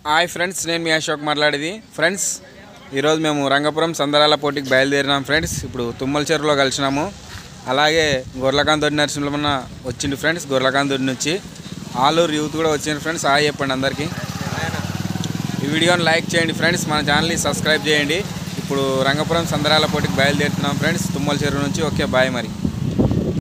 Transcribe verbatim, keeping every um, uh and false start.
Hi friends, నేను మీ అశోక్ మాట్లాడేది. Friends, ఈరోజు మేము రంగపురం సందరాల పోటీకి బయలుదేరినాం ఫ్రెండ్స్. ఇప్పుడు తుమ్మల చెరువులో కలిసినాము. అలాగే గొర్లకాంతోడి నరసింహన్న వచ్చింది ఫ్రెండ్స్. గొర్లకాంతోడి నుంచి ఆలూరు యూత్ కూడా వచ్చింది ఫ్రెండ్స్. హాయ్ చెప్పండి అందరికీ. ఈ వీడియోని లైక్ చేయండి ఫ్రెండ్స్, మన ఛానల్ని సబ్స్క్రైబ్ చేయండి. ఇప్పుడు రంగపురం సందరాల పోటీకి బయలుదేరుతున్నాం ఫ్రెండ్స్, తుమ్మల చెరువు నుంచి. ఓకే, బాయ్ మరి.